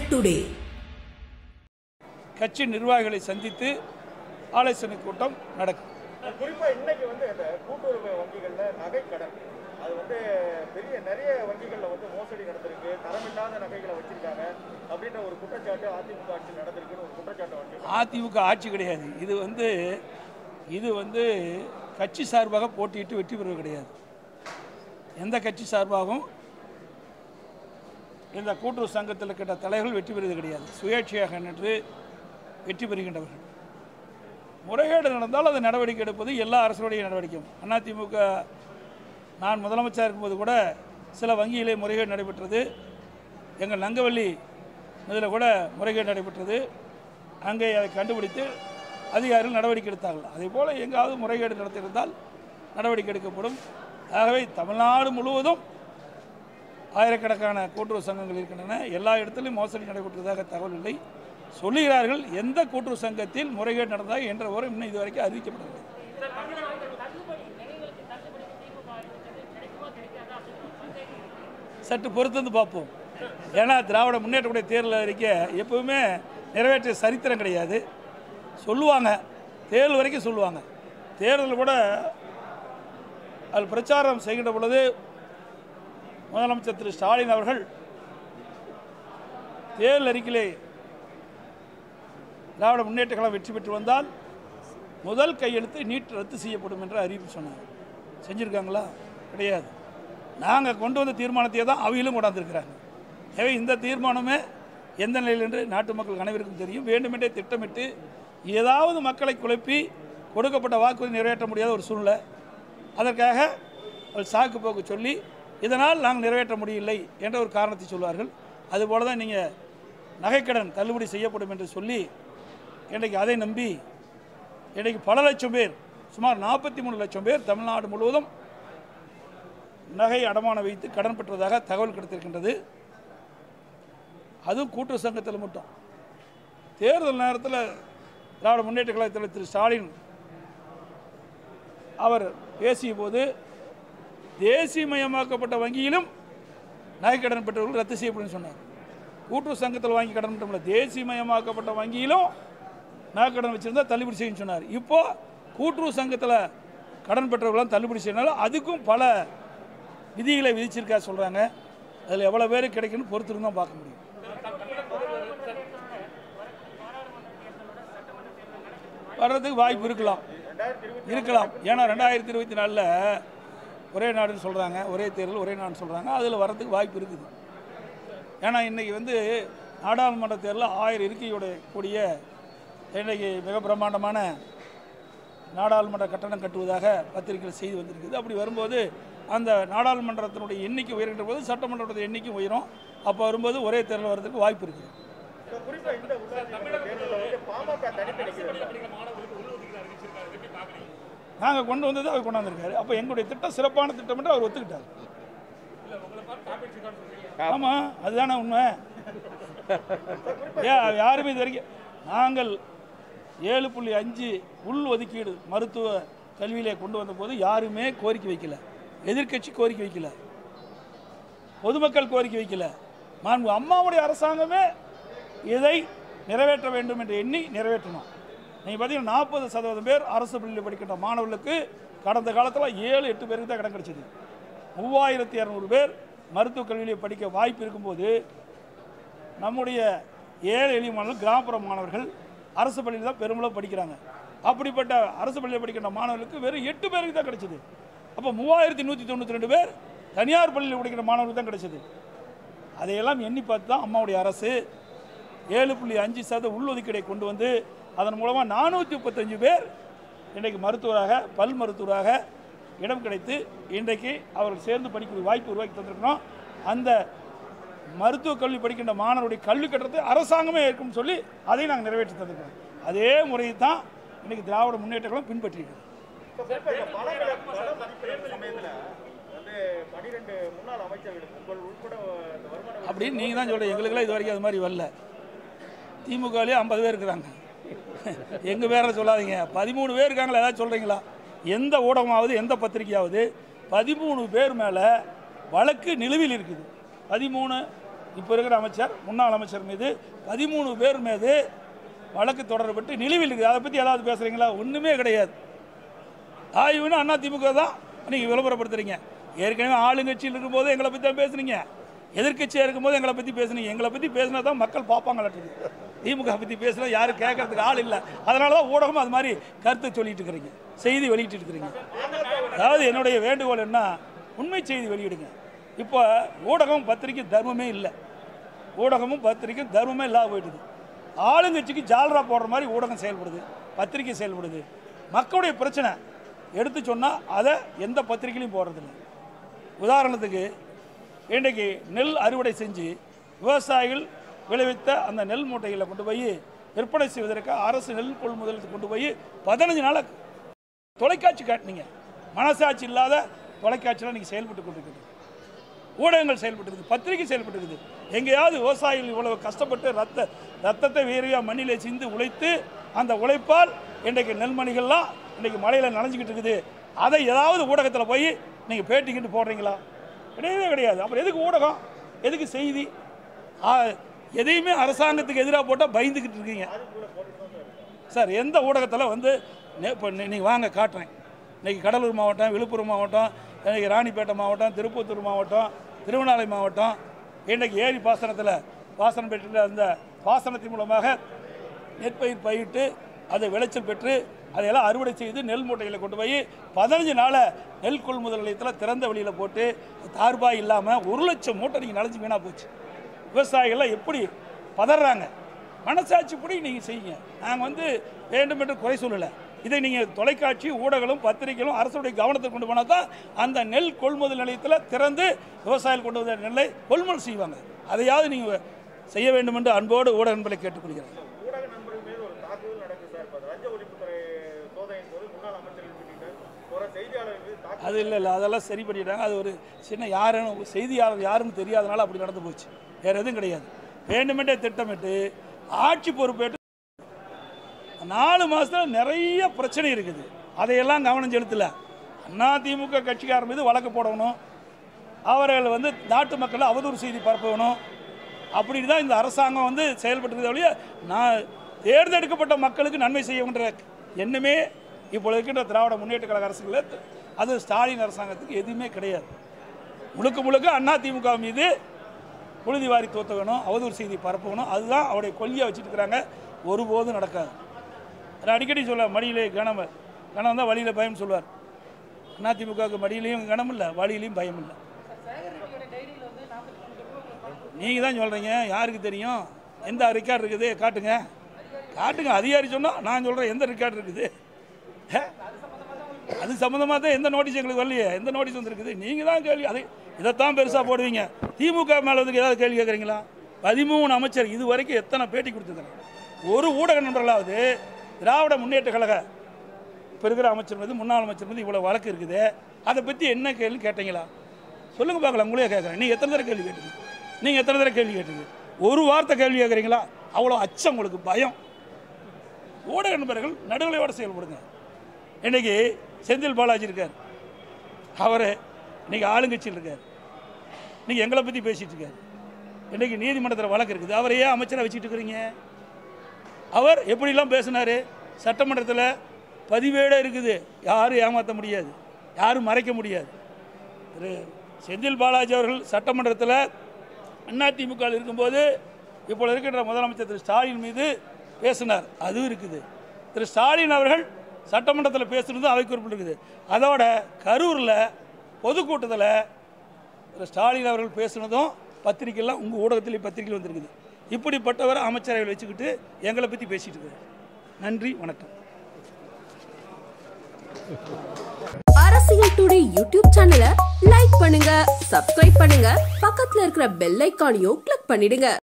Today. கட்சி நிர்வாகிகளை சந்தித்து ஆலோசனை கூட்டம் நடக்கும். குறிப்பாக இன்னைக்கு இந்த கூட்டுறவு வங்கிகளில் நகை கடன் அது நிறைய வங்கிகளில் மோசடி நடந்திருக்கு, தரமில்லாத நகைகளை வச்சிருக்காங்க அப்படின்ற ஒரு குற்றச்சாட்டு அதிமுக ஆட்சி நடந்திருக்குன்னு ஒரு குற்றச்சாட்டு. அதிமுக ஆட்சி கிடையாது, இது கட்சி சார்பாக போட்டியிட்டு வெற்றி பெறுவது கிடையாது. எந்த கட்சி சார்பாகவும் இந்த கூட்டுறவு சங்கத்தில் கிட்ட தலைவர்கள் வெற்றி பெறுவது கிடையாது. சுயேட்சையாக நின்று வெற்றி பெறுகின்றவர்கள். முறைகேடு நடந்தால் அதை நடவடிக்கை எடுப்பது எல்லா அரசுடைய நடவடிக்கையும். அதிமுக நான் முதலமைச்சர் இருக்கும்போது கூட சில வங்கியிலே முறைகேடு நடைபெற்றது. எங்கள் நங்கவள்ளி இதில் கூட முறைகேடு நடைபெற்றது. அங்கே அதை கண்டுபிடித்து அதிகாரிகள் நடவடிக்கை எடுத்தார்கள். அதே போல் எங்காவது முறைகேடு நடத்தியிருந்தால் நடவடிக்கை எடுக்கப்படும். ஆகவே தமிழ்நாடு முழுவதும் ஆயிரக்கணக்கான கூட்டுறவு சங்கங்கள் இருக்கின்றன. எல்லா இடத்திலும் மோசடி நடைபெற்றதாக தகவல் இல்லை. சொல்லுகிறார்கள். எந்த கூட்டுறவு சங்கத்தில் முறைகேடு நடந்ததாக என்ற ஒரு இன்னும் இதுவரைக்கும் அறிவிக்கப்படவில்லை. சற்று பொறுத்து பார்ப்போம். ஏன்னா திராவிட முன்னேற்றக்கூடிய தேர்தல் அறிக்கை எப்பவுமே நிறைவேற்றிய சரித்திரம் கிடையாது. சொல்லுவாங்க, தேர்தல் வரைக்கும் சொல்லுவாங்க. தேர்தல் கூட அதில் பிரச்சாரம் செய்கின்ற பொழுது முதலமைச்சர் திரு ஸ்டாலின் அவர்கள் தேர்தல் அறிக்கையிலே திராவிட முன்னேற்ற கழகம் வெற்றி பெற்று வந்தால் முதல் கையெழுத்து நீட் ரத்து செய்யப்படும் என்ற அறிவிப்பு சொன்னாங்க. செஞ்சுருக்காங்களா? கிடையாது. நாங்கள் கொண்டு வந்த தீர்மானத்தையே தான் அவையிலும் கொண்டாந்துருக்கிறாங்க. எனவே இந்த தீர்மானமே எந்த நிலையில் என்று நாட்டு மக்கள் அனைவருக்கும் தெரியும். வேண்டுமென்றே திட்டமிட்டு ஏதாவது மக்களை குழப்பி கொடுக்கப்பட்ட வாக்குறுதி நிறைவேற்ற முடியாத ஒரு சூழ்நிலை. அதற்காக சாக்கு போக்கு சொல்லி இதனால் நாங்கள் நிறைவேற்ற முடியவில்லை என்ற ஒரு காரணத்தை சொல்வார்கள். அதுபோல தான் நீங்கள் நகைக்கடன் தள்ளுபடி செய்யப்படும் என்று சொல்லி இன்றைக்கு அதை நம்பி இன்றைக்கு பல லட்சம் பேர், சுமார் 43 லட்சம் பேர் தமிழ்நாடு முழுவதும் நகை அடமானம் வைத்து கடன் பெற்றதாக தகவல் கிடைத்திருக்கின்றது. அதுவும் கூட்டுறவு சங்கத்தில் மட்டும். தேர்தல் நேரத்தில் திராவிட முன்னேற்ற கழகத்தில் திரு ஸ்டாலின் அவர் பேசிய போது தேசியமயமாக்கப்பட்ட வங்கியிலும் நகைக்கடன் பெற்றவர்கள் ரத்து செய்யப்படும் சொன்னார். கூட்டுறவு சங்கத்தில் வாங்கி கடன் பெற்றவங்கள தேசியமயமாக்கப்பட்ட வங்கியிலும் நகைக்கடன் வச்சுருந்தால் தள்ளுபடி செய்யணும்னு சொன்னார். இப்போது கூட்டுறவு சங்கத்தில் கடன் பெற்றவர்களாம் தள்ளுபடி செய்யனாலும் அதுக்கும் பல விதிகளை விதிச்சிருக்கா சொல்கிறாங்க. அதில் எவ்வளோ பேர் கிடைக்குன்னு பொறுத்திருந்து தான் பார்க்க முடியும். வர்றதுக்கு வாய்ப்பு இருக்கலாம். ஏன்னா 2024 ஒரே நாடுன்னு சொல்கிறாங்க, ஒரே தேர்தல் ஒரே நாடுன்னு சொல்கிறாங்க. அதில் வர்றதுக்கு வாய்ப்பு இருக்குது. ஏன்னா இன்றைக்கி நாடாளுமன்ற தேர்தலில் 1000 இருக்கையோட கூடிய இன்றைக்கி மிக பிரம்மாண்டமான நாடாளுமன்ற கட்டணம் கட்டுவதாக பத்திரிகைகள் செய்து வந்திருக்குது. அப்படி வரும்போது அந்த நாடாளுமன்றத்தினுடைய எண்ணிக்கை உயர்கின்ற போது சட்டமன்றத்துடைய எண்ணிக்கை உயரும். அப்போ வரும்போது ஒரே தேர்தல் வர்றதுக்கு வாய்ப்பு இருக்குது. நாங்கள் கொண்டு வந்தது அவர் கொண்டாந்துருக்காரு. அப்போ எங்களுடைய திட்டம் சிறப்பான திட்டம் என்று அவர் ஒத்துக்கிட்டார். ஆமாம், அதுதானே உண்மை. யாருமே இது வரைக்கும் நாங்கள் 7.5 உள் ஒதுக்கீடு மருத்துவ கல்வியிலே கொண்டு வந்த போது யாருமே கோரிக்கை வைக்கல. எதிர்க்கட்சி கோரிக்கை வைக்கல, பொதுமக்கள் கோரிக்கை வைக்கல. மாண்பு அம்மாவுடைய அரசாங்கமே இதை நிறைவேற்ற வேண்டும் என்று எண்ணி நிறைவேற்றணும். நீங்கள் பார்த்தீங்கன்னா 40% பேர் அரசு பள்ளியில் படிக்கின்ற மாணவர்களுக்கு கடந்த காலத்தில் 7-8 பேருக்கு தான் கடன் கிடைச்சது. 3200 பேர் மருத்துவக் கல்வியிலே படிக்க வாய்ப்பு இருக்கும்போது நம்முடைய ஏழை எளிய மாணவர்கள், கிராமப்புற மாணவர்கள் அரசு பள்ளியில் தான் பெருமளவு படிக்கிறாங்க. அப்படிப்பட்ட அரசு பள்ளியில் படிக்கின்ற மாணவர்களுக்கு வெறும் 8 பேருக்கு தான் கிடைச்சது. அப்போ 3192 பேர் தனியார் பள்ளியில் படிக்கிற மாணவர்களுக்கு தான் கிடைச்சது. அதையெல்லாம் எண்ணி பார்த்து தான் அம்மாவுடைய அரசு 7.5% உள்ஒதுக்கீடை கொண்டு வந்து அதன் மூலமாக 435 பேர் இன்றைக்கு மருத்துவராக, பல் மருத்துவராக இடம் கிடைத்து இன்றைக்கு அவர்கள் சேர்ந்து படிக்கக்கூடிய வாய்ப்பு உருவாக்கி தந்திருக்கிறோம். அந்த மருத்துவக் கல்வி படிக்கின்ற மாணவருடைய கல்வி கட்டணத்தை அரசாங்கமே இருக்கும்னு சொல்லி அதை நாங்கள் நிறைவேற்றி தந்திருக்கிறோம். அதே முறையை தான் இன்றைக்கி திராவிட முன்னேற்ற கழகம் பின்பற்றியிருக்கிறோம். அப்படின்னு நீங்கள் தான் சொல்கிறீங்க. எங்களுக்கெல்லாம் இது வரைக்கும் அது மாதிரி வரல. திமுகவிலே 50 பேர் இருக்கிறாங்க. எங்கள் பேரை சொல்லாதீங்க. 13 பேர் இருக்காங்களா? ஏதாவது சொல்கிறீங்களா? எந்த ஊடகமாவது எந்த பத்திரிகையாவது 13 பேர் மேலே வழக்கு நிலுவையில் இருக்குது. 13 இப்போ இருக்கிற அமைச்சர் முன்னாள் அமைச்சர் மீது 13 பேர் மீது வழக்கு தொடரப்பட்டு நிலுவையில் இருக்குது. அதை பற்றி ஏதாவது பேசுகிறீங்களா? ஒன்றுமே கிடையாது. ஆய்வுன்னு அதிமுக தான் நீங்கள் விளம்பரப்படுத்துறீங்க. ஏற்கனவே ஆளுங்கட்சியில் இருக்கும்போது எங்களை பற்றி தான் பேசுனீங்க, எதிர்கட்சியாக இருக்கும்போது எங்களை பற்றி பேசுனீங்க. எங்களை பற்றி பேசினா தான் மக்கள் பார்ப்பாங்களாட்டுது. திமுக பற்றி பேசினா யாரும் கேட்கறதுக்கு ஆள் இல்லை. அதனால தான் ஊடகம் அது மாதிரி கருத்தை சொல்லிட்டு இருக்கிறீங்க, செய்தி வெளியிட்டு இருக்கிறீங்க. அதாவது என்னுடைய வேண்டுகோள் என்ன, உண்மை செய்தி வெளியிடுங்க. இப்போ ஊடகம் பத்திரிக்கை தர்மமே இல்லை, ஊடகமும் பத்திரிக்கை தர்மமே இல்லாத போயிடுது. ஆளுங்கட்சிக்கு ஜாலரா போடுற மாதிரி ஊடகம் செயல்படுது, பத்திரிக்கை செயல்படுது. மக்களுடைய பிரச்சனை எடுத்து சொன்னால் அதை எந்த பத்திரிகையிலையும் போடுறதில்லை. உதாரணத்துக்கு இன்றைக்கு நெல் அறுவடை செஞ்சு விவசாயிகள் விளைவித்த அந்த நெல் மூட்டைகளை கொண்டு போய் விற்பனை செய்வதற்கு அரசு நெல் கொள்முதலுக்கு கொண்டு போய் 15 நாள் தொலைக்காட்சி காட்டினீங்க. மனசாட்சி இல்லாத தொலைக்காட்சியில் நீங்கள் செயல்பட்டு கொண்டிருக்கிறது. ஊடகங்கள் செயல்பட்டு இருக்குது, பத்திரிகை செயல்பட்டு இருக்குது. எங்கேயாவது விவசாயிகள் இவ்வளவு கஷ்டப்பட்டு ரத்தத்தை வேறையாக மண்ணிலே சிந்து உழைத்து அந்த உழைப்பால் இன்றைக்கு நெல்மணிகள்லாம் இன்றைக்கி மழையில் நனைஞ்சிக்கிட்டு இருக்குது. அதை ஏதாவது ஊடகத்தில் போய் நீங்கள் பேட்டிக்கிட்டு போடுறீங்களா? கிடையவே கிடையாது. அப்புறம் எதுக்கு ஊடகம், எதுக்கு செய்தி? எதையுமே அரசாங்கத்துக்கு எதிராக போட்டால் பயந்துக்கிட்டு இருக்கீங்க சார். எந்த ஊடகத்தில் வந்து இப்போ நீங்கள் வாங்க காட்டுறேன். இன்றைக்கி கடலூர் மாவட்டம், விழுப்புரம் மாவட்டம், இன்றைக்கி ராணிப்பேட்டை மாவட்டம், திருப்பத்தூர் மாவட்டம், திருவண்ணாமலை மாவட்டம், இன்றைக்கி ஏரி பாசனத்தில் பாசனம் பெற்று அந்த பாசனத்தின் மூலமாக நெற்பயிர் பயிரிட்டு அதை விளைச்சல் பெற்று அதையெல்லாம் அறுவடை செய்து நெல் மூட்டைகளை கொண்டு போய் 15 நாளை நெல் கொள்முதல் நிலையத்தில் திறந்த வெளியில் போட்டு தார்பாய் இல்லாமல் 1 லட்சம் மூட்டை நீங்கள் நனைஞ்சு வீணாக போச்சு. விவசாயிகள்லாம் எப்படி பதறாங்க. மனசாட்சிப்படி நீங்கள் செய்யுங்க. நாங்கள் வந்து வேண்டும் என்று குறை சொல்லலை. இதை நீங்கள் தொலைக்காட்சி ஊடகங்களும் பத்திரிகைகளும் அரசுடைய கவனத்தை கொண்டு போனால் தான் அந்த நெல் கொள்முதல் நிலையத்தில் திறந்து விவசாயிகள் கொண்டு வந்த நெல்லை கொள்முதல் செய்வாங்க. அதையாவது நீங்கள் செய்ய வேண்டும் என்று அன்போடு ஊடக நண்பர்களை கேட்டுக்கொள்கிறேன். ஊடக நண்பர்கள் மீது ஒரு தாக்குதல் நடக்குது சார். இப்போ லஞ்ச ஒழிப்புத்துறை சோதனையின் போது முன்னாள் அமைச்சர்கள் ஒரு செய்தியாளர் மீது அது இல்லை அதெல்லாம் சரி பண்ணிட்டாங்க. அது ஒரு சின்ன யாருன்னு செய்தியாளர் யாருன்னு தெரியாதனால அப்படி நடந்து போச்சு. வேறு எதுவும் கிடையாது. வேண்டுமென்றே திட்டமிட்டு ஆட்சி பொறுப்பேற்று 4 மாதத்தில் நிறைய பிரச்சனை இருக்குது. அதையெல்லாம் கவனம் செலுத்தலை. அதிமுக கட்சிக்காரர் மீது வழக்கு போடணும், அவர்கள் வந்து நாட்டு மக்களை அவதூறு செய்தி பரப்பணும். அப்படி தான் இந்த அரசாங்கம் வந்து செயல்பட்டு ஒழிய நான் தேர்ந்தெடுக்கப்பட்ட மக்களுக்கு நன்மை செய்யன்ற எண்ணமே இப்போ இருக்கின்ற திராவிட முன்னேற்ற கழக அரசுகளில் அது ஸ்டாலின் அரசாங்கத்துக்கு எதுவுமே கிடையாது. முழுக்க முழுக்க அதிமுக மீது புழுதி வாரி தோற்ற வேணும், அவதூறு செய்தி பரப்பணும். அதுதான் அவருடைய கொள்கையை வச்சுட்டு இருக்கிறாங்க. ஒருபோதும் நடக்காது. அதை அடிக்கடி சொல்லுவார், மடியிலே கனம் தான் வழியில் பயம்னு சொல்லுவார். அதிமுகவுக்கு மடியிலையும் கனம் இல்லை, வழியிலையும் பயம் இல்லை. நீங்கள் தான் சொல்கிறீங்க, யாருக்கு தெரியும்? எந்த ரெக்கார்டு இருக்குது காட்டுங்க, காட்டுங்க. அதிகாரி சொன்னால் நான் சொல்கிறேன் எந்த ரெக்கார்டு இருக்குது. அது சம்மந்தமாக தான் எந்த நோட்டீஸ் எங்களுக்கு வரலையே. எந்த நோட்டீஸ் வந்துருக்குது? நீங்கள் தான் கேள்வி. அதை இதைத்தான் பெருசாக போடுவீங்க. திமுக மேலே வந்து ஏதாவது கேள்வி கேட்குறீங்களா? 13 அமைச்சர் இது வரைக்கும் எத்தனை பேட்டி கொடுத்துருக்காங்க? ஒரு ஊடக நண்பர்களாவது திராவிட முன்னேற்ற கழக இப்போ இருக்கிற அமைச்சர் மீது முன்னாள் அமைச்சர் மீது இவ்வளோ வழக்கு இருக்குது, அதை பற்றி என்ன கேள்வி கேட்டீங்களா? சொல்லுங்கள் பார்க்கலாம். உங்களே கேட்குறேன். நீங்கள் எத்தனை தடவை கேள்வி கேட்டீங்க? நீங்கள் எத்தனை தடவை கேள்வி கேட்டீங்க? ஒரு வார்த்தை கேள்வி கேட்குறீங்களா? அவ்வளோ அச்சம் உங்களுக்கு, பயம். ஊடக நண்பர்கள் நடுநிலையோடு செயல்படுங்க. இன்றைக்கி செந்தில் பாலாஜி இருக்கார், அவர் இன்றைக்கி ஆளுங்கட்சியில் இருக்கார். இன்றைக்கி எங்களை பற்றி பேசிகிட்டு இருக்கார். இன்றைக்கி நீதிமன்றத்தில் வழக்கு இருக்குது. அவரையே அமைச்சராக வச்சுட்டு இருக்கிறீங்க. அவர் எப்படிலாம் பேசினார்? சட்டமன்றத்தில் பதிவேடே இருக்குது. யாரும் ஏமாற்ற முடியாது, யாரும் மறைக்க முடியாது. திரு செந்தில் பாலாஜி அவர்கள் சட்டமன்றத்தில் அதிமுக இருக்கும்போது இப்போ இருக்கின்ற முதலமைச்சர் திரு ஸ்டாலின் மீது பேசினார், அதுவும் இருக்குது. திரு ஸ்டாலின் அவர்கள் சட்டமன்றத்தில் பேசுனதும் அவை குறிப்பிட்டு இருக்குது. அதோட கரூரில் பொதுக்கூட்டத்தில் திரு ஸ்டாலின் அவர்கள் பேசுனதும் பத்திரிக்கைலாம் உங்கள் ஊடகத்திலேயே பத்திரிகையில் வந்துருக்குது. இப்படிப்பட்டவரை அமைச்சரவையில் வச்சுக்கிட்டு எங்களை பற்றி பேசிட்டு இருக்காரு. நன்றி, வணக்கம். அரசியல் டுடே யூடியூப் சேனலை லைக் பண்ணுங்க, சப்ஸ்கிரைப் பண்ணுங்க, பக்கத்துல இருக்கிற பெல் ஐகானையும் கிளிக் பண்ணிடுங்க.